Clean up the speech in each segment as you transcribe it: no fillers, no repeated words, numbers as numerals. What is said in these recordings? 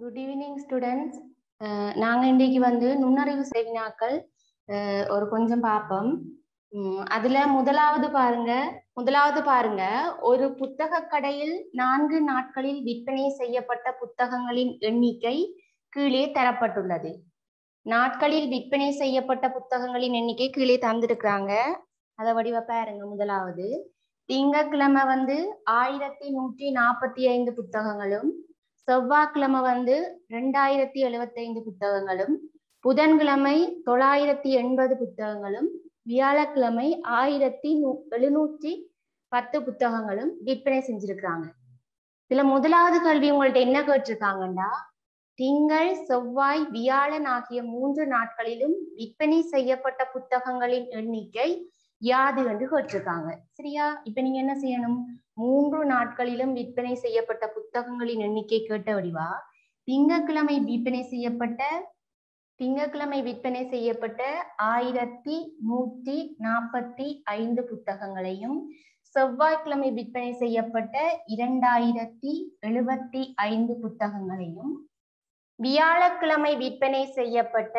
Good evening students. நாங்கள் இன்றைக்கு வந்து நுண்ணறிவு வினாக்கள் ஒரு கொஞ்சம் பார்ப்போம். அதில் முதலாவது பாருங்க, ஒரு புத்தக கடையில் 4 நாட்களில் விற்பனை செய்யப்பட்ட புத்தகங்களின் எண்ணிக்கை கீழே தரப்பட்டுள்ளது. நாட்களில் விற்பனை செய்யப்பட்ட புத்தகங்களின் எண்ணிக்கை கீழே தந்திருக்கிறாங்க. அதை வடிவ பாருங்க. முதலாவது திங்கட்கிழமை வந்து 1145 புத்தகங்களும், செவ்வாய்க்கிழமை வந்து 2075 புத்தகங்களும், புதன்கிழமை 980 புத்தகங்களும், வியாழக்கிழமை 1710 புத்தகங்களும் விற்பனை செஞ்சிருக்கிறாங்க. இதுல முதலாவது கேள்வி உங்கள்ட்ட என்ன கேட்டிருக்காங்கண்டா, திங்கள், செவ்வாய், வியாழன் ஆகிய 3 நாட்களிலும் விற்பனை செய்யப்பட்ட புத்தகங்களின் எண்ணிக்கை யாது என்று கேட்டிருக்காங்க. சரியா? இப்ப நீங்க என்ன செய்யணும்? 3 நாட்களிலும் விற்பனை செய்யப்பட்ட புத்தகங்களின் எண்ணிக்கை கேட்ட வடிவா திங்கட்கிழமை விற்பனை செய்யப்பட்ட 1145 புத்தகங்களையும், செவ்வாய்க்கிழமை விற்பனை செய்யப்பட்ட 2075 புத்தகங்களையும், வியாழக்கிழமை விற்பனை செய்யப்பட்ட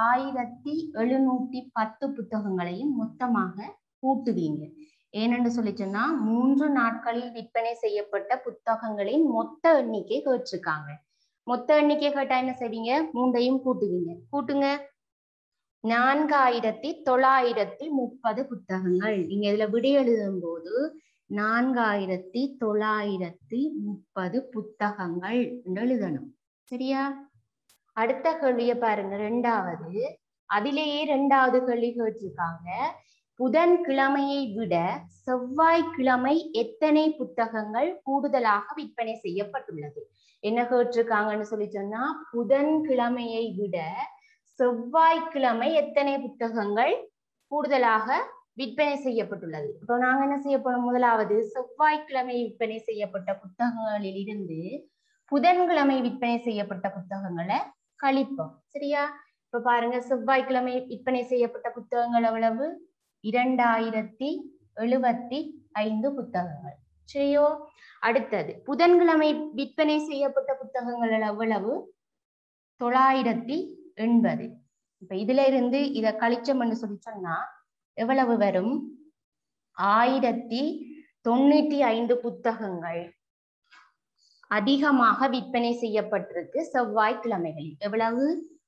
1710 புத்தகங்களையும் மொத்தமாக கூட்டுவீங்க. ஏனென்று சொல்லி சொன்னா 3 நாட்களில் விற்பனை செய்யப்பட்ட புத்தகங்களின் மொத்த எண்ணிக்கை கேட்டிருக்காங்க. மொத்த எண்ணிக்கை கேட்டா என்ன செய்வீங்க? 3ஐயும் கூட்டுவீங்க. கூட்டுங்க. 4930 புத்தகங்கள். நீங்க இதுல விடை எழுதும் போது 4930 புத்தகங்கள் என்று எழுதணும். சரியா? அடுத்த கேள்விய பாருங்க. அதிலேயே இரண்டாவது கேள்வி கேட்டிருக்காங்க. புதன்கிழமையை விட செவ்வாய்க்கிழமை எத்தனை புத்தகங்கள் கூடுதலாக விற்பனை செய்யப்பட்டுள்ளது? என்ன கேட்டிருக்காங்கன்னு சொல்லி சொன்னா, புதன்கிழமையை விட செவ்வாய்க்கிழமை எத்தனை புத்தகங்கள் கூடுதலாக விற்பனை செய்யப்பட்டுள்ளது? இப்போ நாங்க என்ன செய்ய போறோம்? முதலாவது செவ்வாய்க்கிழமை விற்பனை செய்யப்பட்ட புத்தகங்களில் இருந்து புதன்கிழமை விற்பனை செய்யப்பட்ட புத்தகங்களை கழிப்போம். சரியா? இப்ப பாருங்க, செவ்வாய்க்கிழமை விற்பனை செய்யப்பட்ட புத்தகங்கள் எவ்வளவு? 2075 புத்தகங்கள். சரியோ? அடுத்தது புதன்கிழமை விற்பனை செய்யப்பட்ட புத்தகங்கள் எவ்வளவு? 980. இப்ப இதுல இருந்து இத கழிச்சோம்னு சொல்லி சொன்னா எவ்வளவு வரும்? 1095 புத்தகங்கள் அதிகமாக விற்பனை செய்யப்பட்டிருக்கு செவ்வாய்க்கிழமைகளில். எவ்வளவு?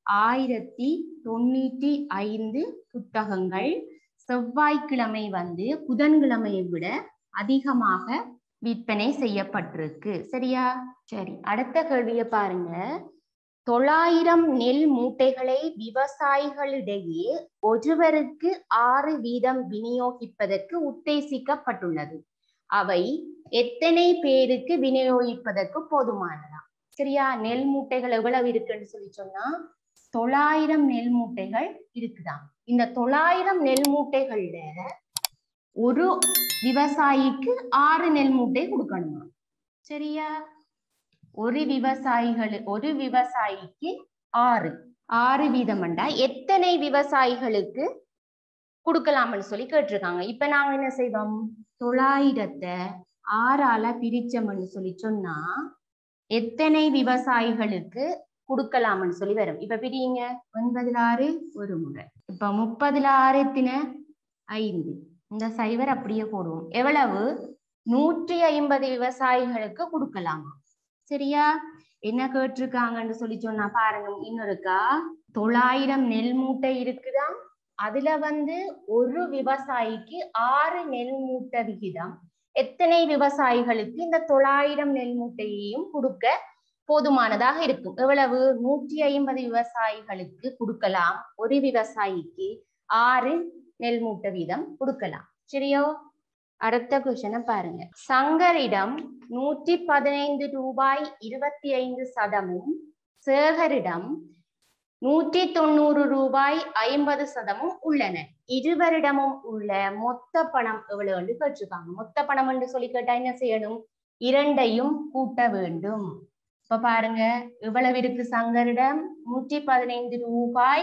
1095 புத்தகங்கள் செவ்வாய்க்கிழமை வந்து புதன்கிழமையை விட அதிகமாக விற்பனை செய்யப்பட்டிருக்கு. சரியா? சரி, அடுத்த கேள்வியை பாருங்க. 900 நெல் மூட்டைகளை விவசாயிகளிடையே ஒருவருக்கு 6 வீதம் விநியோகிப்பதற்கு உத்தேசிக்கப்பட்டுள்ளது. அவை எத்தனை பேருக்கு விநியோகிப்பதற்கு போதுமானதா? சரியா? நெல் மூட்டைகள் எவ்வளவு இருக்குன்னு சொல்லி சொன்னா 900 நெல் மூட்டைகள் இருக்குதான். இந்த 900 நெல் மூட்டைகள்ல ஒரு விவசாயிக்கு 6 நெல் மூட்டை கொடுக்கணுமா? சரியா? ஒரு விவசாயிக்கு 6 வீதம்ண்டா எத்தனை விவசாயிகளுக்கு கொடுக்கலாம்னு சொல்லி கேட்டிருக்காங்க. இப்ப நாங்க என்ன செய்வோம்? 900 6ஆல பிரிச்சோம்னு சொல்லி சொன்னா எத்தனை விவசாயிகளுக்கு கொடுக்கலாம்னு சொல்லி வரும். இப்ப பிரிங்க. 9 ஒரு முறை. இப்ப 30 5. இந்த சைவர் அப்படியே போடுவோம். எவ்வளவு? 150 விவசாயிகளுக்கு கொடுக்கலாமா? சரியா? என்ன கேட்டிருக்காங்கன்னு சொல்லி சொன்னா பாருங்க. இன்னொருக்கா 900 நெல் மூட்டை இருக்குதா, அதுல வந்து ஒரு விவசாயிக்கு 6 நெல் மூட்டை விகிதம் எத்தனை விவசாயிகளுக்கு இந்த 900 நெல் மூட்டையையும் கொடுக்க போதுமானதாக இருக்கும்? எவ்வளவு? 150 விவசாயிகளுக்கு கொடுக்கலாம். ஒரு விவசாயிக்கு 6 நெல் மூட்டை வீதம் கொடுக்கலாம். சரியோ? அடுத்த கொஸ்டினை பாருங்க. சங்கரிடம் 115 ரூபாய் 25% சேகரிடம் 190 ரூபாய் 50% உள்ளன. இருவரிடமும் உள்ள மொத்த பணம் எவ்வளவு கேட்டிருக்காங்க. மொத்த பணம் என்று சொல்லி கேட்டா என்ன செய்யணும்? இரண்டையும் கூட்ட வேண்டும். இப்ப பாருங்க, எவ்வளவு இருக்கு சங்கரிடம்? 115 ரூபாய்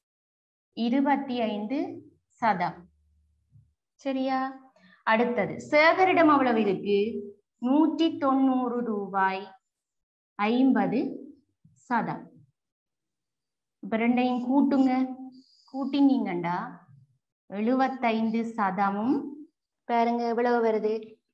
25%. சரியா? அடுத்தது சேகரிடம் எவ்வளவு இருக்கு? 190 ரூபாய் 50 சதம். இப்ப ரெண்டையும் கூட்டுங்க. கூட்டினீங்கண்டா 75 சதமும் பாருங்க எவ்வளவு வருது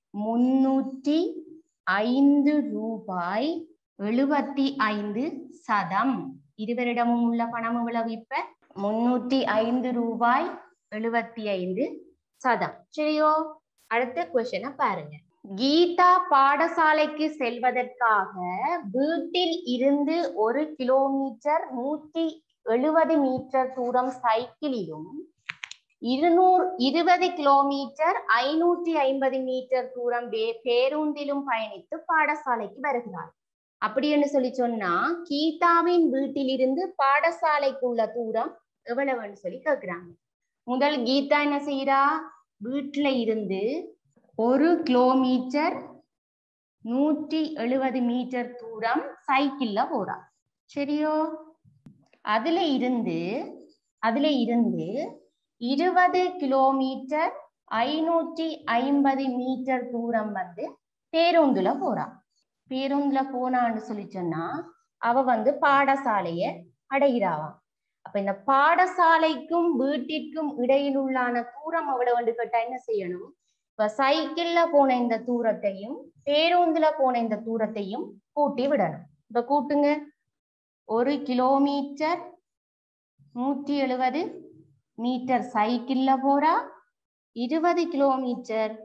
305 ரூபாய் 75 சதம். இருவரிடமும் உள்ள பணம் எவ்வளவு இப்ப 305 ரூபாய் 75 சதம். சரியோ? அடுத்த கொஸ்டினை பாருங்க. கீதா பாடசாலைக்கு செல்வதற்காக வீட்டில் இருந்து 1 கிலோமீட்டர் 170 மீட்டர் தூரம் சைக்கிளிலும் 220 கிலோமீட்டர் 550 மீட்டர் தூரம் பேருந்திலும் பயணித்து பாடசாலைக்கு வருகிறார். அப்படின்னு சொல்லி சொன்னா கீதாவின் வீட்டிலிருந்து பாடசாலைக்குள்ள தூரம் எவ்வளவுன்னு சொல்லி கேக்குறாங்க. முதல் கீதா என்ன செய்யறா? வீட்டுல இருந்து 1 கிலோமீட்டர் 170 மீட்டர் தூரம் சைக்கிள்ல போறா. சரியோ? அதுல இருந்து 20 கிலோமீட்டர் 550 மீட்டர் தூரம் வந்து பேருந்துல போறா. பேருந்துல போனான்னு சொல்லி சொன்னா அவ வந்து பாடசாலைய அடைகிறாவாம். அப்ப இந்த பாடசாலைக்கும் வீட்டிற்கும் இடையில் உள்ளான தூரம் அவ்வளவு வந்து கேட்டா என்ன செய்யணும்? இப்ப சைக்கிள்ல போன இந்த தூரத்தையும் பேருந்துல போன இந்த தூரத்தையும் கூட்டி விடணும். இப்ப கூட்டுங்க. 1 கிலோமீட்டர் 170 மீட்டர் சைக்கிள்ல போறா, 20 கிலோமீட்டர்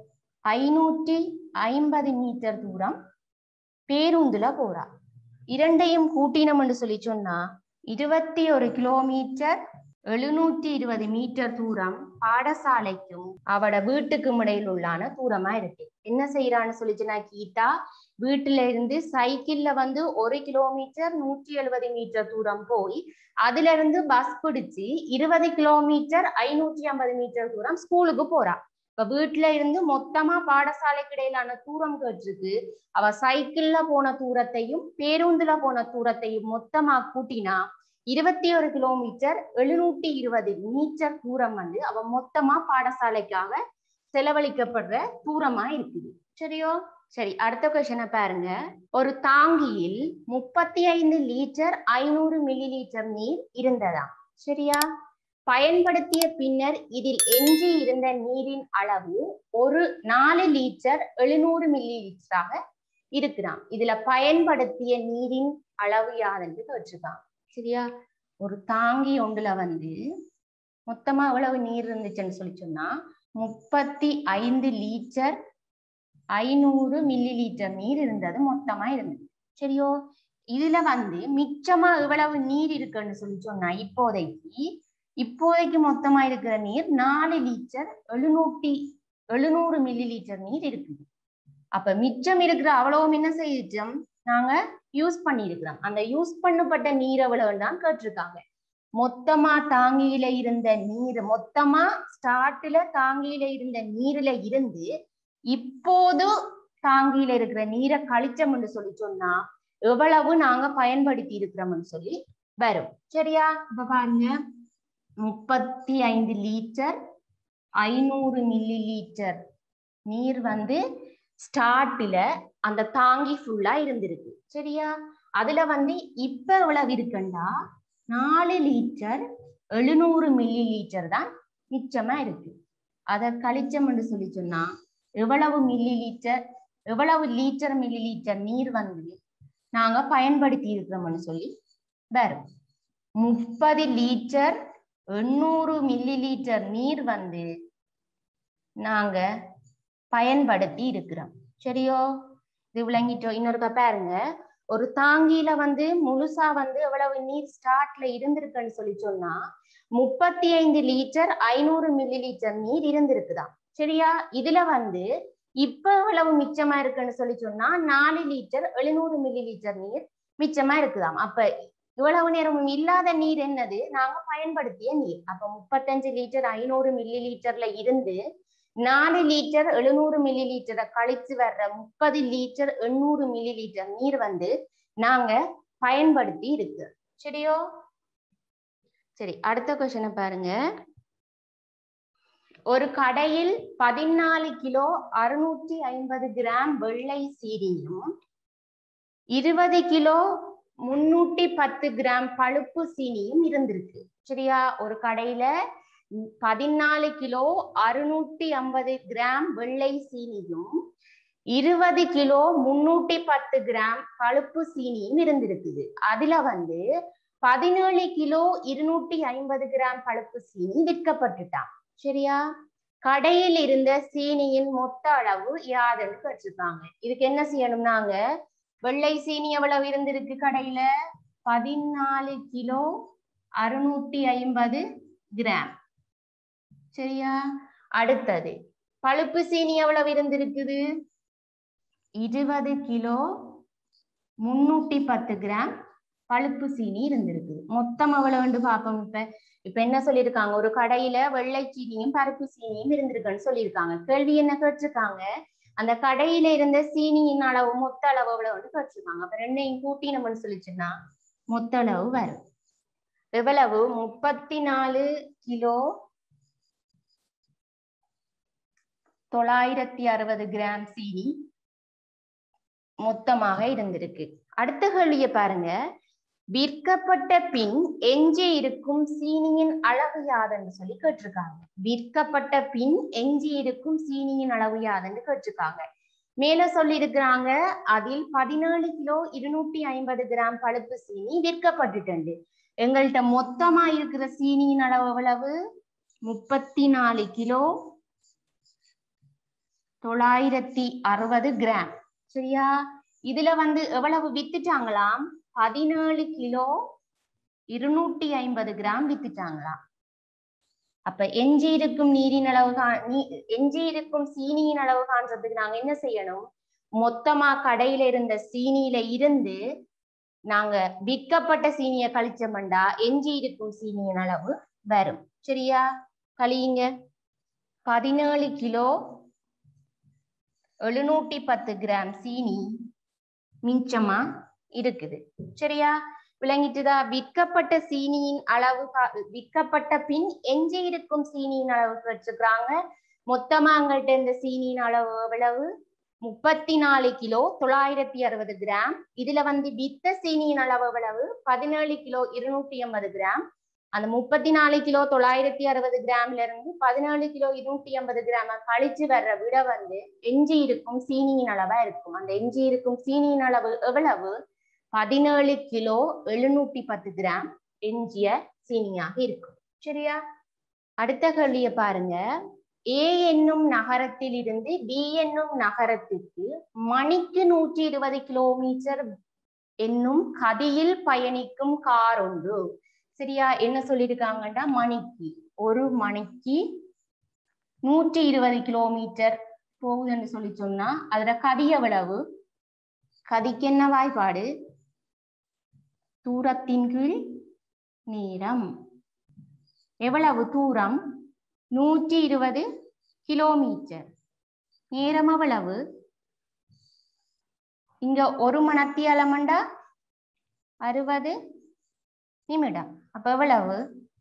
550 மீட்டர் தூரம் பேருந்துல போறா. இரண்டையும் கூட்டினோம்னு சொல்லி சொன்னா 21 கிலோமீட்டர் 720 மீட்டர் தூரம் பாடசாலைக்கும் அவட வீட்டுக்கும் இடையில் உள்ளான தூரமா இருக்கு. என்ன செய்யறான்னு சொல்லிச்சுன்னா கீதா வீட்டுல இருந்து சைக்கிள்ல வந்து 1 கிலோமீட்டர் 170 மீட்டர் தூரம் போய் அதுல இருந்து பஸ் பிடிச்சு 20 கிலோமீட்டர் 550 மீட்டர் தூரம் ஸ்கூலுக்கு போறா. இப்ப வீட்டுல இருந்து மொத்தமா பாடசாலைக்கு இடையிலான தூரம் கேட்டிருக்கு. அவ சைக்கிள்ல போன தூரத்தையும் பேருந்துல போன தூரத்தையும் மொத்தமா கூட்டினா 21 கிலோமீட்டர் 720 மீட்டர் தூரம் வந்து அவ மொத்தமா பாடசாலைக்காக செலவழிக்கப்படுற தூரமா இருக்குது. சரியோ? சரி, அடுத்த கொஸ்டினை பாருங்க. ஒரு தாங்கியில் 35 லிட்டர் 500 மில்லி லிட்டர் நீர் இருந்ததாம். சரியா? பயன்படுத்திய பின்னர் இதில் எஞ்சி இருந்த நீரின் அளவு 4 லிட்டர் 700 மில்லி லிட்டராக இருக்கிறான். இதுல பயன்படுத்திய நீரின் அளவு யாருன்னு கேட்டிருக்கான். சரியா? ஒரு தாங்கி ஒன்றுல வந்து மொத்தமா எவ்வளவு நீர் இருந்துச்சுன்னு சொல்லி சொன்னா 35 லிட்டர் 500 மில்லி லிட்டர் நீர் இருந்தது மொத்தமா இருந்தது. சரியோ? இதுல வந்து மிச்சமா எவ்வளவு நீர் இருக்குன்னு சொல்லி சொன்னா இப்போதைக்கு மொத்தமா இருக்கிற நீர் 4 லிட்டர் 700 மில்லி லிட்டர் நீர் இருக்குது. அப்ப மிச்சம் இருக்கிற அவ்வளவும் என்ன செய்யும் நாங்க யூஸ் பண்ணி இருக்கிறோம். அந்த யூஸ் பண்ணப்பட்ட நீர் எவ்வளவு தான் கேட்டிருக்காங்க. மொத்தமா தாங்கியில இருந்த நீர் மொத்தமா ஸ்டார்ட்ல தாங்கியில இருந்த நீர்ல இருந்து இப்போது தாங்கியில இருக்கிற நீரை கழிச்சோம்னு சொல்லி சொன்னா எவ்வளவு நாங்க பயன்படுத்தி இருக்கிறோம்னு சொல்லி வரும். சரியா? இப்ப பாருங்க 35 லிட்டர் 500 மில்லி லிட்டர் நீர் வந்து ஸ்டார்ட்ல அந்த தாங்கி ஃபுல்லா இருந்திருக்கு. சரியா? அதுல வந்து இப்ப எவ்வளவு இருக்குண்டா 4 லிட்டர் 700 மில்லி லிட்டர் தான் மிச்சமா இருக்கு. அதை கழிச்சோம்னு சொல்லி சொன்னா எவ்வளவு லிட்டர் மில்லி லிட்டர் நீர் வந்து நாங்க பயன்படுத்தி இருக்கிறோம்னு சொல்லி வரும். 30 லிட்டர் 800 மில்லி லிட்டர் நீர் வந்து நாங்க பயன்படுத்தி இருக்கிறோம். சரியோ? இது விளங்கிட்டோம். இன்னொருக்கா பாருங்க. ஒரு தாங்கியில வந்து முழுசா வந்து எவ்வளவு நீர் ஸ்டார்ட்ல இருந்திருக்குன்னு சொல்லி சொன்னா 35 லிட்டர் 500 மில்லி லிட்டர் நீர் இருந்திருக்குதான். சரியா? இதுல வந்து இப்ப எவ்வளவு மிச்சமா இருக்குன்னு சொல்லி சொன்னா 4 லிட்டர் 700 மில்லி லிட்டர் நீர் மிச்சமா இருக்குதாம். அப்ப இவ்வளவு நேரமும் இல்லாத நீர் என்னது? நாங்க பயன்படுத்திய நீர். அப்ப 35 லிட்டர் 500 மில்லி லிட்டர்ல இருந்து 4 லிட்டர் 700 மில்லி லிட்டரை கழிச்சு வர்ற 30 லிட்டர் 800 மில்லி லிட்டர் நீர் வந்து நாங்க பயன்படுத்தி இருக்கு. சரியோ? சரி, அடுத்த கொஸ்டினை பாருங்க. ஒரு கடையில் 14 கிலோ 650 கிராம் வெள்ளை சீனியும் 20 கிலோ 310 கிராம் பழுப்பு சீனியும் இருந்திருக்கு. சரியா? ஒரு கடையில 14 கிலோ 650 கிராம் வெள்ளை சீனியும் 20 கிலோ 310 கிராம் பழுப்பு சீனியும் இருந்திருக்குது. அதுல 17 கிலோ 250 கிராம் பழுப்பு சீனி விற்கப்பட்டுட்டான். சரியா? கடையில் இருந்த சீனியின் மொத்த அளவு யாருன்னு கேட்டிருக்காங்க. இதுக்கு என்ன செய்யணும்? நாங்க வெள்ளை சீனி எவ்வளவு இருந்திருக்கு கடையில? 14 கிலோ 650 கிராம். சரியா? அடுத்தது பழுப்பு சீனி எவ்வளவு இருந்திருக்குது? 20 கிலோ 310 கிராம் பழுப்பு சீனி இருந்திருக்குது. மொத்தம் எவ்வளவுன்னு பார்ப்போம். இப்ப என்ன சொல்லியிருக்காங்க? ஒரு கடையில வெள்ளை சீனியும் பருப்பு சீனியும் இருந்திருக்குன்னு சொல்லியிருக்காங்க. கேள்வி என்ன கேட்டிருக்காங்க? அந்த கடையில இருந்த சீனியின் அளவு மொத்த அளவு எவ்வளவுன்னு கேட்டிருக்காங்க. அப்ப ரெண்டையும் கூட்டி நம்ம சொல்லிச்சுன்னா மொத்த அளவு வரும். எவ்வளவு? 34 கிலோ 960 கிராம் சீனி மொத்தமாக இருந்திருக்கு. அடுத்த கேள்விய பாருங்க. விற்கப்பட்ட பின் எஞ்சி இருக்கும் சீனியின் அளவு யாதுன்னு சொல்லி கேட்டிருக்காங்க. விற்கப்பட்ட பின் எஞ்சி இருக்கும் சீனியின் அளவு யாதுன்னு கேட்டிருக்காங்க. மேல சொல்லி இருக்கிறாங்க, அதில் 17 கிலோ 250 கிராம் பழுப்பு சீனி விற்கப்பட்டுட்டு எங்கள்கிட்ட மொத்தமா இருக்கிற சீனியின் அளவு எவ்வளவு? 34 கிலோ 960 கிராம். சரியா? இதுல எவ்வளவு வித்துட்டாங்களாம்? 17 கிலோ 250 கிராம் வித்துட்டாங்களாம். அப்ப எஞ்சி இருக்கும் நீரின் அளவு எஞ்சி இருக்கும் சீனியின் அளவு காண்றதுக்கு நாங்க என்ன செய்யணும்? மொத்தமா கடையில இருந்த சீனியில இருந்து நாங்க விற்கப்பட்ட சீனிய கழிச்சோம்டா எஞ்சி இருக்கும் சீனியின் அளவு வரும். சரியா? கழியுங்க. 17 கிலோ 710 கிராம் சீனி மிச்சமா இருக்குது. சரியா? விளங்கிட்டுதா? விற்கப்பட்ட சீனியின் அளவு விற்கப்பட்ட பின் எஞ்சி இருக்கும் சீனியின் அளவு வச்சுக்கிறாங்க. மொத்தமா எங்கள்கிட்ட இந்த சீனியின் அளவு எவ்வளவு? 34 கிலோ 960 கிராம். இதுல வித்த சீனியின் அளவு எவ்வளவு? 17 கிலோ 250 கிராம். அந்த 34 கிலோ 960 கிராம்ல இருந்து 17 கிலோ 250 கிராம கழிச்சு வர்ற விட எஞ்சி இருக்கும் சீனியின் அளவா இருக்கும். அந்த எஞ்சி இருக்கும் சீனியின் அளவு எவ்வளவு? 17 கிலோ 710 கிராம் எஞ்சிய சீனியாக இருக்கும். சரியா? அடுத்த கேள்வியை பாருங்க. ஏ என்னும் நகரத்தில் இருந்து பி என்னும் நகரத்திற்கு மணிக்கு 120 கிலோமீட்டர் என்னும் கதியில் பயணிக்கும் கார் ஒன்று. சரியா? என்ன சொல்லியிருக்காங்கன்னா, ஒரு மணிக்கு 120 கிலோமீட்டர் போகுதுன்னு சொல்லி சொன்னா அதுல கதி எவ்வளவு? கதிக்கு என்ன வாய்ப்பாடு? தூரத்தின் கீழ் நேரம். எவ்வளவு தூரம்? 120 கிலோமீட்டர். நேரம் எவ்வளவு? இங்க ஒரு மணத்தியாலமண்டா 60 நிமிடம். அப்ப எவ்வளவு?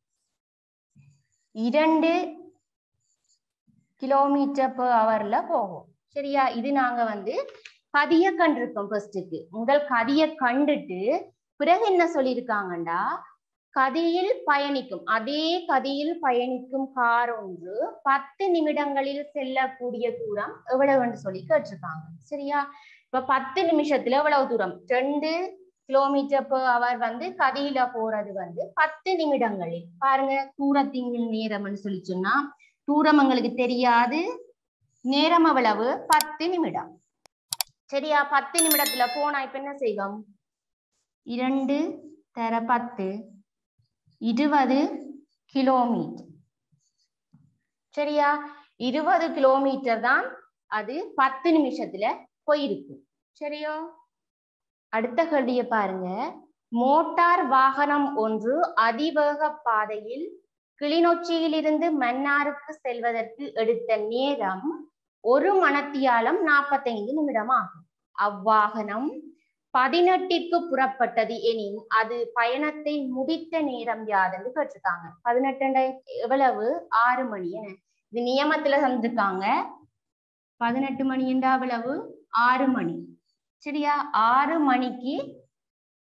2 கிலோமீட்டர் per hourல போகும். சரியா? இது நாங்க கதிய கண்டிருக்கோம். ஃபர்ஸ்டுக்கு முதல் கதிய கண்டுட்டு பிறகு என்ன சொல்லியிருக்காங்கண்டா, கதியில் பயணிக்கும் அதே கதியில் பயணிக்கும் கார் ஒன்று 10 நிமிடங்களில் செல்லக்கூடிய தூரம் எவ்வளவுன்னு சொல்லி கேட்டிருக்காங்க. சரியா? இப்ப 10 நிமிஷத்துல எவ்வளவு தூரம்? 2 கிலோமீட்டர் per hour கதியில போறது 10 நிமிடங்களில். பாருங்க, தூரத்தின் நேரம்னு சொல்லி சொன்னா தூரம் எங்களுக்கு தெரியாது, நேரம் எவ்வளவு? 10 நிமிடம். சரியா? 10 நிமிடத்துல போனா இப்ப என்ன செய்வோம்? 2 தர 10 20 கிலோமீட்டர். சரியா? 20 கிலோமீட்டர் தான் அது 10 நிமிஷத்துல போயிருக்கு. சரியோ? அடுத்த கேள்வியை பாருங்க. மோட்டார் வாகனம் ஒன்று அதிவேக பாதையில் கிளிநொச்சியிலிருந்து மன்னாருக்கு செல்வதற்கு எடுத்த நேரம் 1 மணத்தியாலம் 45 நிமிடம் ஆகும். அவ்வாகனம் 18ற்கு புறப்பட்டது எனின் அது பயணத்தை முடித்த நேரம் யாதுன்னு கேட்டிருக்காங்க. 18 எவ்வளவு? 6 மணி. இது நியமத்துல தந்திருக்காங்க. 18 மணி என்றா எவ்வளவு? 6 மணி. சரியா? 6 மணிக்கு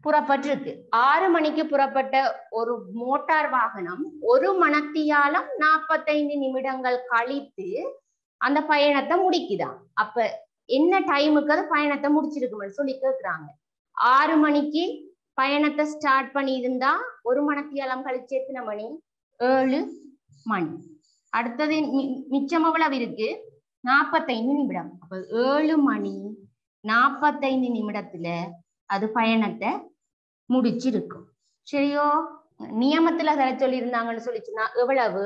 புறப்பட்டிருக்கு. 6 மணிக்கு புறப்பட்ட ஒரு மோட்டார் வாகனம் 1 மணத்தியாலம் 45 நிமிடங்கள் கழித்து அந்த பயணத்தை முடிக்குதான். அப்ப என்ன டைமுக்கு அது பயணத்தை முடிச்சிருக்குன்னு சொல்லி கேட்கிறாங்க. 6 மணிக்கு பயணத்தை ஸ்டார்ட் பண்ணி இருந்தா 1 மணத்தியாலம் கழிச்சு எத்தனை மணி? 7 மணி. அடுத்தது மிச்சம் எவ்வளவு இருக்கு? 45 நிமிடம். அப்ப 7 மணி 45 நிமிடத்துல அது பயணத்தை முடிச்சிருக்கும். சரியோ? நியமத்துல அதை சொல்லி இருந்தாங்கன்னு சொல்லிச்சுன்னா எவ்வளவு?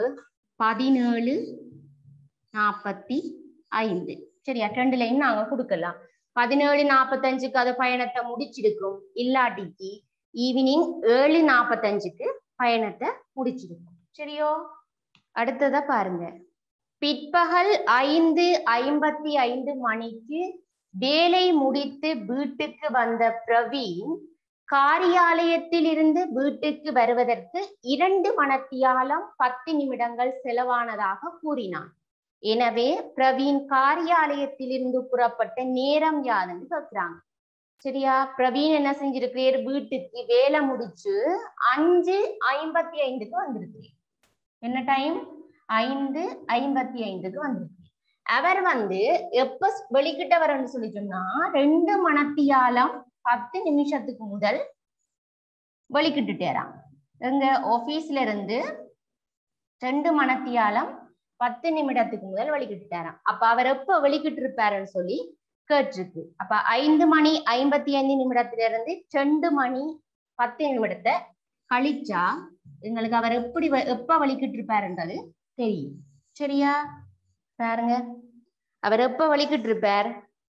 17:45. சரியா? 2 லைன் நாங்க கொடுக்கலாம். 17:45க்கு அது பயணத்தை முடிச்சிருக்கும். இல்லாட்டிக்கு ஈவினிங் 7:45க்கு பயணத்தை முடிச்சிருக்கும். சரியோ? அடுத்ததா பாருங்க. பிற்பகல் 5:55 மணிக்கு வேலை முடித்து வீட்டுக்கு வந்த பிரவீன் காரியாலயத்தில் இருந்து வீட்டுக்கு வருவதற்கு 2 மணத்தியாலம் 10 நிமிடங்கள் செலவானதாக கூறினான். எனவே பிரவீன் காரியாலயத்தில் இருந்து புறப்பட்ட நேரம் யாருன்னு கேட்கிறாங்க. சரியா? பிரவீன் என்ன செஞ்சிருக்கிறார்? வீட்டுக்கு வேலை முடிச்சு 5:55க்கு வந்திருக்கிறார். என்ன டைம்? 5:55க்கு வந்திருக்கு. அவர் எப்ப வெளிக்கிட்ட வரன்னு சொல்லி சொன்னா 2 மணத்தியாலம் 10 நிமிஷத்துக்கு முதல் வெளிக்கிட்டுட்டேராம். எங்க ஆபீஸ்ல இருந்து 2 மணத்தியாலம் 10 நிமிடத்துக்கு முதல் வெளிக்கிட்டுட்டாராம். அப்ப அவர் எப்ப வெளிக்கிட்டு இருப்பாருன்னு சொல்லி கேட்டிருக்கு. அப்ப 5:55 நிமிடத்துல இருந்து 2 மணி 10 நிமிடத்தை கழிச்சா எங்களுக்கு அவர் எப்ப வெளிக்கிட்டு இருப்பாருன்றது தெரியும். சரியா? பாருங்க, அவர் எப்ப வெளிக்கிட்டு இருப்பார்?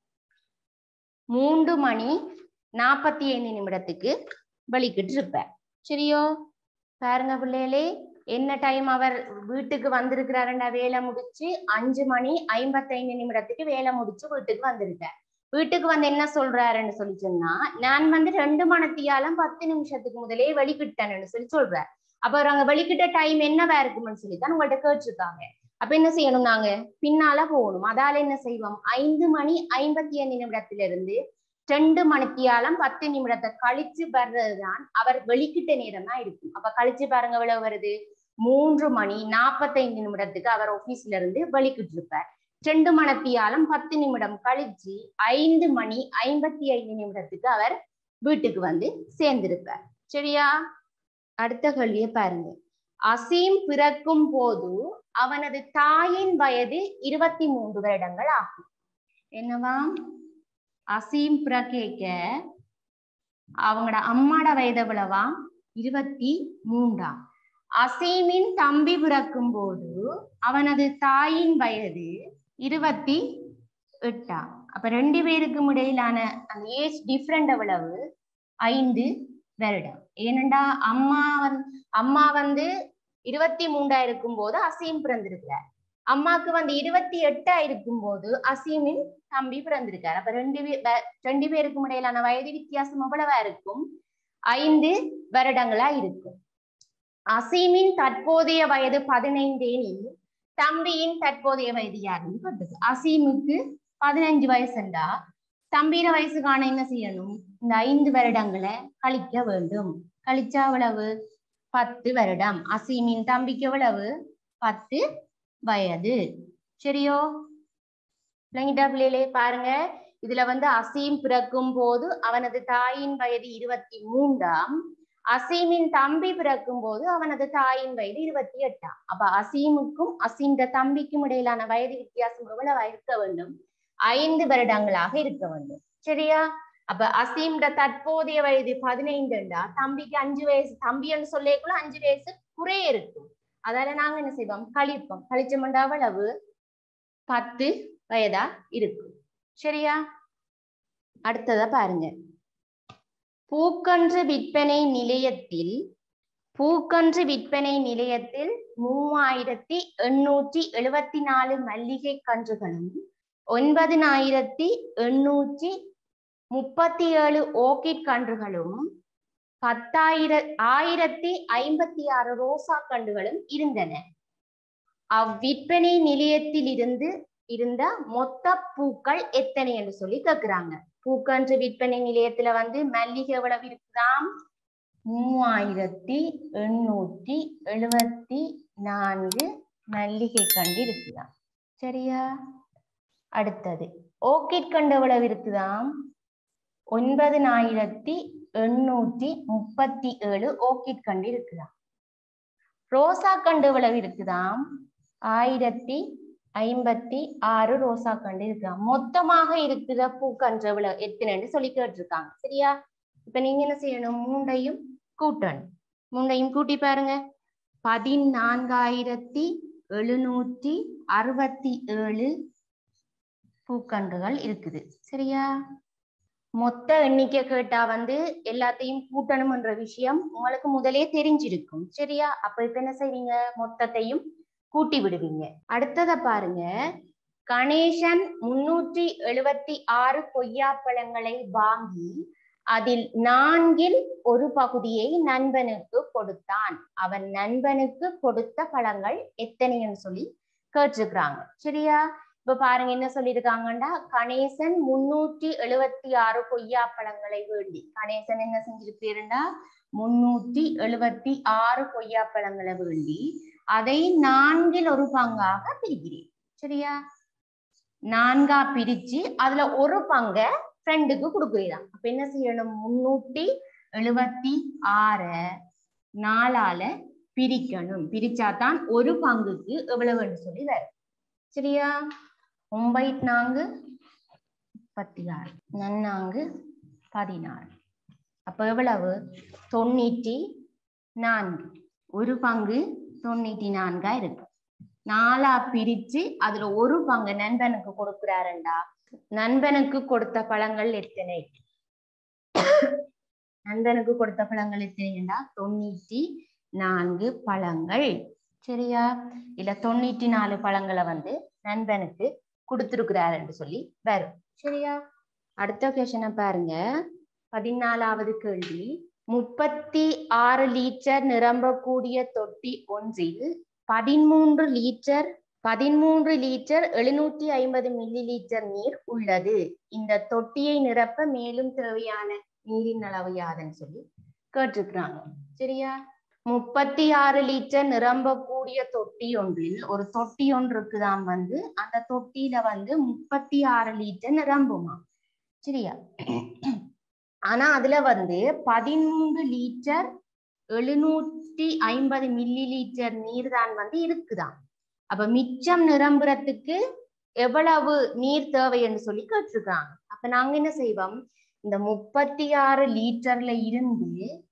3:45 நிமிடத்துக்கு வெளிக்கிட்டு இருப்பார். சரியோ? பாருங்க பிள்ளைகளே, என்ன டைம் அவர் வீட்டுக்கு வந்திருக்கிறாருன்னா வேலை முடிச்சு 5:55 நிமிடத்துக்கு வேலை முடிச்சு வீட்டுக்கு வந்திருக்கார். வீட்டுக்கு என்ன சொல்றாருன்னு சொல்லி சொன்னா, நான் 2 மணத்தியாலம் 10 நிமிஷத்துக்கு முதலே வெளிக்கிட்டேன்னு சொல்லி சொல்றார். அப்ப அங்க வெளிக்கிட்ட டைம் என்னவா இருக்கும்னு சொல்லித்தான் உங்கள்ட்ட கேட்டிருக்காங்க. அப்ப என்ன செய்யணும்? நாங்க பின்னால போகணும். அதால என்ன செய்வோம்? 5:55 நிமிடத்திலிருந்து 2 மணித்தியாலம் 10 நிமிடத்தை கழிச்சு வர்றதுதான் அவர் வெளிக்கிட்ட நேரம் தான் இருக்கும். அப்ப கழிச்சு பாருங்க எவ்வளவு வருது? 3:45 நிமிடத்துக்கு அவர் ஆபீஸ்ல இருந்து வெளிக்கிட்டு இருப்பார். 2 மணித்தியாலம் 10 நிமிடம் கழிச்சு 5:55 நிமிடத்துக்கு அவர் வீட்டுக்கு சேர்ந்திருப்பார். சரியா? அடுத்த கேள்வியை பாருங்க. அசீம் பிறக்கும் போது அவனது தாயின் வயது 23 வருடங்கள் ஆகும். என்னவாம்? அசீம் பிறக்க அவங்களோட அம்மாட வயது எவ்வளவா? 23. அசீமின் தம்பி பிறக்கும் போது அவனது தாயின் வயது 28. அப்ப 2 பேருக்கும் இடையிலான அந்த ஏஜ் டிஃபரண்ட் எவ்வளவு? 5 வருடம். ஏனெண்டா அம்மா 23 இருக்கும் போது அசீம் பிறந்திருக்கிறார். அம்மாக்கு 28 இருக்கும் போது அசீமின் தம்பி பிறந்திருக்கார். அப்ப 2 பேருக்கும் இடையிலான வயது வித்தியாசம் எவ்வளவா இருக்கும்? 5 வருடங்களா இருக்கும். அசீமின் தற்போதைய வயது 15 எனில் தம்பியின் தற்போதைய வயது யாருன்னு கேட்டது. அசீமுக்கு 15 வயசுண்டா தம்பியில வயசு காண என்ன செய்யணும்? இந்த 5 வருடங்களை கழிக்க வேண்டும். கழிச்சா எவ்வளவு? 10 வருடம். அசீமின் தம்பிக்கு எவ்வளவு? 10 வயது. சரியோ? பிள்ளைங்களே பாருங்க, இதுல அசீம் பிறக்கும் போது அவனது தாயின் வயது 23. அசீமின் தம்பி பிறக்கும் போது அவனது தாயின் வயது 28. அப்ப அசீமுக்கும் அசீம்ட தம்பிக்கும் இடையிலான வயது வித்தியாசம் எவ்வளவு இருக்க வேண்டும்? 5 வருடங்களாக இருக்க வேண்டும். சரியா? அப்ப அசீம்ட தற்போதைய வயது 15. தம்பிக்கு 5 வயசு. தம்பின்னு சொல்லிக்குள்ள 5 வயசு குறைய இருக்கும். அதால நாங்க என்ன செய்வோம்? கழிப்போம். கழிச்சோம்டா எவ்வளவு? 10 வயதா இருக்கும். சரியா? அடுத்ததா பாருங்க. பூக்கன்று விற்பனை நிலையத்தில் 3874 மல்லிகை கன்றுகளும் 9837 ஓர்கிட் கன்றுகளும் 1056 ரோசா கன்றுகளும் இருந்தன. அவ்விற்பனை நிலையத்தில் இருந்த மொத்த பூக்கள் எத்தனை என்று சொல்லி கேட்கிறாங்க. பூக்கன்று விற்பனை நிலையத்துல வந்து மல்லிகை எவ்வளவு இருக்குதாம்? 3874 மல்லிகை கண்டு இருக்குதாம். சரியா? அடுத்தது ஓர்கிட் கண்டு எவ்வளவு இருக்குதாம்? 9837 ஓர்கிட் கண்டு இருக்குதாம். ரோசா கண்டு எவ்வளவு இருக்குதாம்? 1056 ரோசா கண்டு இருக்குதாம். மொத்தமாக இருக்கிற பூக்கன்று எவ்வளவு எத்தனைன்னு சொல்லி கேட்டிருக்காங்க. சரியா? இப்ப நீங்க என்ன செய்யணும்? மூண்டையும் கூட்டணும். மூண்டையும் கூட்டி பாருங்க. 14767 பூக்கன்றுகள் இருக்குது. சரியா? மொத்த எண்ணிக்கை கேட்டா வந்து எல்லாத்தையும் கூட்டணும்ன்ற விஷயம் உங்களுக்கு முதலே தெரிஞ்சிருக்கும். சரியா? அப்ப இப்ப என்ன செய்வீங்க? மொத்தத்தையும் கூட்டி விடுவீங்க. அடுத்தத பாருங்க. கணேசன் 376 கொய்யாப்பழங்களை வாங்கி அதில் 4 ஒரு பகுதியை நண்பனுக்கு கொடுத்தான். அவன் நண்பனுக்கு கொடுத்த பழங்கள் எத்தனைன்னு சொல்லி கேட்டிருக்கிறாங்க. சரியா? இப்ப பாருங்க என்ன சொல்லியிருக்காங்கன்னா, கணேசன் 376 கொய்யாப்பழங்களை வேண்டி, கணேசன் என்ன செஞ்சிருக்கிறா? 376 கொய்யாப்பழங்களை வேண்டி அதை 4 ஒரு பங்காக பிரிக்கிறேன். சரியா? 4 பிரிச்சு அதுல ஒரு பங்க ஃப்ரெண்டுக்கு கொடுக்குறீதான். அப்ப என்ன செய்யணும்? 376 4ஆல பிரிக்கணும். பிரிச்சாதான் ஒரு பங்குக்கு எவ்வளவுன்னு சொல்லி வரும். சரியா? 9 36 4 16. அப்ப எவ்வளவு? 94. ஒரு பங்கு 94 இருக்கு. 4ஆ பிரிச்சு அதுல ஒரு பங்கு நண்பனுக்கு கொடுக்கிறாருண்டா, நண்பனுக்கு கொடுத்த பழங்கள் எத்தனை? நண்பனுக்கு கொடுத்த பழங்கள் எத்தனைண்டா 94 பழங்கள். சரியா? இல்ல 94 பழங்களை வந்து நண்பனுக்கு கொடுத்திருக்கிறார் என்று சொல்லி வரும். சரியா? அடுத்த கொஸ்டினை பாருங்க. 14வது கேள்வி. 36 லிட்டர் நிரம்பக்கூடிய தொட்டி ஒன்றில் 13 லிட்டர் 750 மில்லி லிட்டர் நீர் உள்ளது. இந்த தொட்டியை நிரப்ப மேலும் தேவையான நீரின் அளவு யாதுன்னு சொல்லி கேட்டிருக்கிறாங்க. சரியா? 36 லிட்டர் நிரம்பக்கூடிய தொட்டி ஒன்றில் ஒரு தொட்டி ஒன்று இருக்குதான் வந்து அந்த தொட்டியில வந்து 36 லிட்டர் நிரம்புமா. சரியா? ஆனா அதுல வந்து 13 லிட்டர் 750 மில்லி லிட்டர் நீர் தான் வந்து இருக்குதான். அப்ப மிச்சம் நிரம்புறதுக்கு எவ்வளவு நீர் தேவை என்று சொல்லி கேட்டிருக்காங்க. அப்ப நாங்க என்ன செய்வோம்? இந்த 36 லிட்டர்ல இருந்து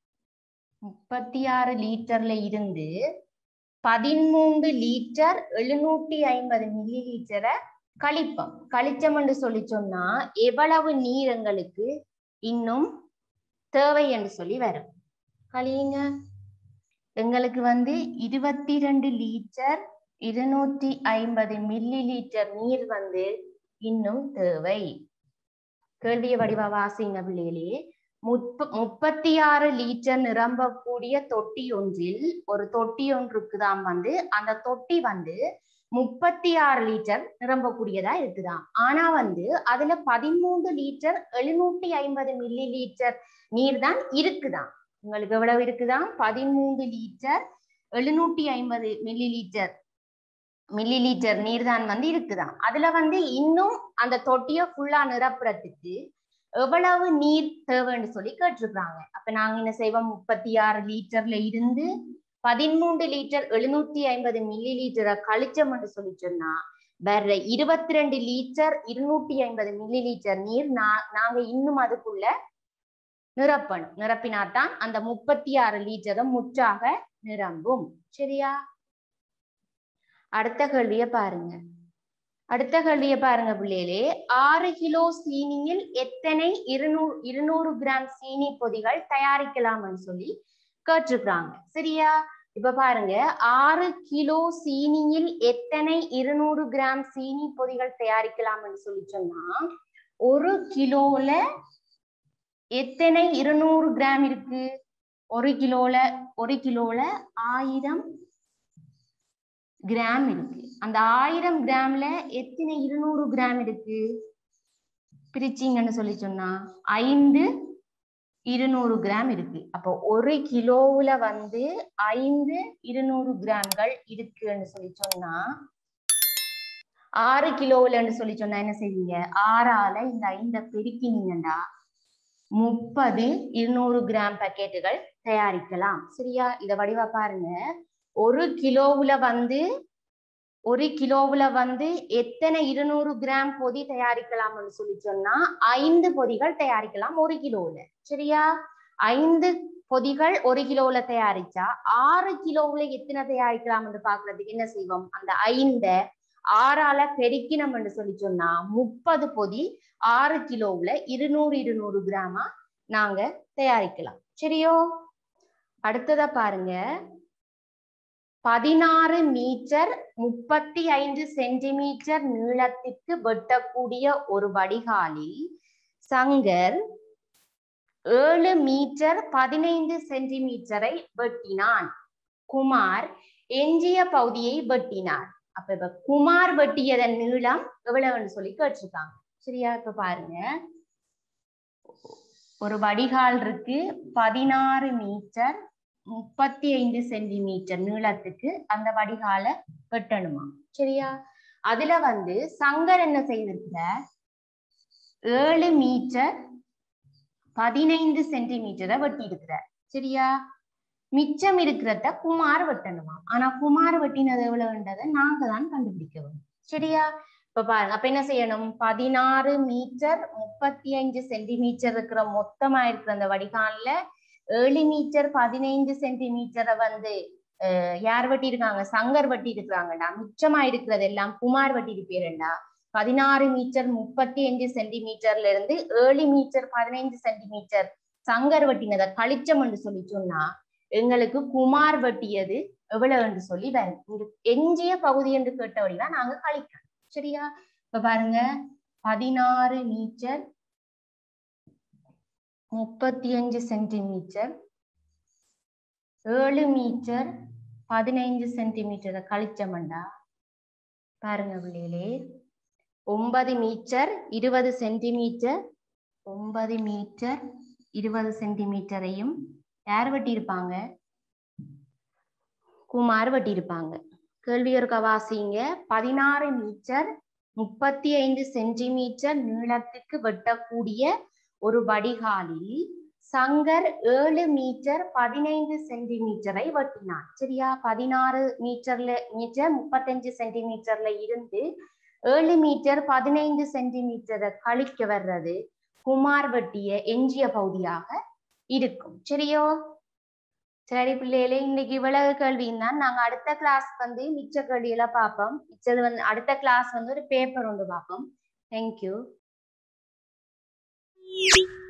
13 லிட்டர் 750 மில்லி லிட்டரை கழிப்போம். கழிச்சம் என்று சொல்லி சொன்னா எவ்வளவு நீர் எங்களுக்கு இன்னும் தேவை என்று சொல்லி வரும். கழியுங்க. எங்களுக்கு வந்து 22 லிட்டர் 250 மில்லி லிட்டர் நீர் வந்து இன்னும் தேவை. கேள்விய வடிவா வாசிங்க பிள்ளைகளே. 36 லிட்டர் நிரம்பக்கூடிய தொட்டி ஒன்றில் ஒரு தொட்டி ஒன்று இருக்குதாம் வந்து அந்த தொட்டி வந்து 36 லிட்டர் நிரம்பக்கூடியதா இருக்குதாம். ஆனா வந்து அதுல 13 லிட்டர் 750 மில்லி லிட்டர் நீர் தான் இருக்குதாம். உங்களுக்கு எவ்வளவு இருக்குதாம்? 13 லிட்டர் 750 மில்லி லிட்டர் நீர் தான் வந்து இருக்குதாம். அதுல வந்து இன்னும் அந்த தொட்டிய ஃபுல்லா நிரப்புறதுக்கு எவ்வளவு நீர் தேவைன்னு சொல்லி கேட்டிருக்காங்க. அப்ப நாங்க என்ன செய்வோம்? 36 லிட்டர்ல இருந்து 13 லிட்டர் 750 மில்லி லிட்டரை கழிச்சோம் என்று சொல்லி சொன்னா வேற 22 லிட்டர் 250 மில்லி லிட்டர் நீர் நாங்க இன்னும் அதுக்குள்ள நிரப்பணும். நிரப்பினாத்தான் அந்த 36 லிட்டரும் முற்றாக நிரம்பும். சரியா? அடுத்த கேள்விய பாருங்க. பிள்ளைகளே. 6 கிலோ சீனியில் எத்தனை 200 கிராம் சீனி பொதிகள் தயாரிக்கலாம்னு சொல்லி கேட்டிருக்காங்க. சரியா? இப்ப பாருங்க. 6 கிலோ சீனியில் எத்தனை 200 கிராம் சீனி பொதிகள் தயாரிக்கலாம்னு சொல்லி சொன்னா 1 கிலோல எத்தனை 200 கிராம் இருக்கு? 1 கிலோல 1000 கிராம் இருக்கு. அந்த 1000 கிராம்ல எத்தனை 200 கிராம் இருக்கு? பிரிச்சிங்கன்னு சொல்லி சொன்னா 5 200 கிராம் இருக்கு. அப்போ 1 கிலோவுல வந்து 5 200 கிராம்கள் இருக்குன்னு சொல்லி சொன்னா 6 கிலோவுலன்னு சொல்லி சொன்னா என்ன செய்வீங்க? 6ஆல இந்த 5 பெருக்கினீங்கன்னா 30 200 கிராம் பாக்கெட்டுகள் தயாரிக்கலாம். சரியா? இத வடிவா பாருங்க. 1 கிலோவுல வந்து எத்தனை 200 கிராம் பொதி தயாரிக்கலாம்னு சொல்லி சொன்னா 5 பொதிகள் தயாரிக்கலாம் 1 கிலோவுல. சரியா? 5 பொதிகள் 1 கிலோவுல தயாரிச்சா 6 கிலோவுல எத்தனை தயாரிக்கலாம்னு பாக்குறதுக்கு என்ன செய்வோம்? அந்த 5 6ஆல பெருக்கினம்னு சொல்லி சொன்னா 30 பொதி 6 கிலோவுல 200 கிராமா நாங்க தயாரிக்கலாம். சரியோ? அடுத்ததா பாருங்க. 16 மீட்டர் 35 சென்டிமீட்டர் நீளத்திற்கு வெட்டக்கூடிய ஒரு வடிகாலில் சங்கர் 7 மீட்டர் 15 சென்டிமீட்டரை வெட்டினான். குமார் எஞ்சிய பகுதியை வெட்டினார். அப்ப இப்ப குமார் வெட்டியதன் நீளம் எவ்வளவுன்னு சொல்லி கேட்டிருக்காங்க. சரியா? இப்ப பாருங்க, ஒரு வடிகால் இருக்கு, 16 மீட்டர் 35 சென்டிமீட்டர் நீளத்துக்கு அந்த வடிகாலை வெட்டணுமா. சரியா? அதுல வந்து சங்கர் என்ன செய்திருக்கிற 7 மீட்டர் 15 சென்டிமீட்டரை வெட்டி இருக்கிற. சரியா? மிச்சம் இருக்கிறத குமார் வெட்டணுமா. ஆனா குமார் வெட்டினது எவ்வளவுன்றதை நாங்க தான் கண்டுபிடிக்க வேண்டும். சரியா? இப்ப பாருங்க, அப்ப என்ன செய்யணும்? 16 மீட்டர் 35 சென்டிமீட்டர் இருக்கிற மொத்தமா இருக்கிற அந்த வடிகால்ல 7 மீட்டர் 15 சென்டிமீட்டரை வந்து யார் வெட்டி இருக்காங்க? சங்கர் வெட்டி இருக்கிறாங்கடா. மிச்சமா இருக்கிறது எல்லாம் குமார் வெட்டி இருப்பீரண்டா. 16 மீட்டர் 35 சென்டிமீட்டர்ல இருந்து 7 மீட்டர் 15 சென்டிமீட்டர் சங்கர் வெட்டினதை கழிச்சம் என்று சொல்லி சொன்னா எங்களுக்கு குமார் வெட்டியது எவ்வளவு என்று சொல்லி வரும். இங்க எஞ்சிய பகுதி என்று கேட்டபடிதான் நாங்க கழிக்கணும். சரியா? இப்ப பாருங்க, 16 மீட்டர் 35 சென்டிமீட்டர் 7 மீட்டர் 15 சென்டிமீட்டரை கழிச்சமண்டா பாருங்க பிள்ளைகளே, 9 மீட்டர் 20 சென்டிமீட்டர் 9 மீட்டர் 20 சென்டிமீட்டரையும் யார் வெட்டி இருப்பாங்க? குமார் வெட்டி இருப்பாங்க. கேள்வி ஒருக்க வாசிங்க. 16 மீட்டர் 35 சென்டிமீட்டர் நீளத்துக்கு வெட்டக்கூடிய ஒரு வடிகாலில் சங்கர் 7 மீட்டர் 15 சென்டிமீட்டரை வெட்டினான். சரியா? 16 மீட்டர் 35 சென்டிமீட்டர்ல இருந்து 7 மீட்டர் 15 சென்டிமீட்டரை கழிக்க வர்றது குமார் வெட்டிய எஞ்சிய பகுதியாக இருக்கும். சரியோ? சரி பிள்ளைகளே, இன்னைக்கு இவ்வளவு கேள்வியும் தான். நாங்க அடுத்த கிளாஸ் வந்து மிச்ச கேள்வியெல்லாம் பார்ப்போம். மிச்சது வந்து அடுத்த கிளாஸ் வந்து ஒரு பேப்பர் ஒன்று பார்ப்போம். தேங்க்யூ.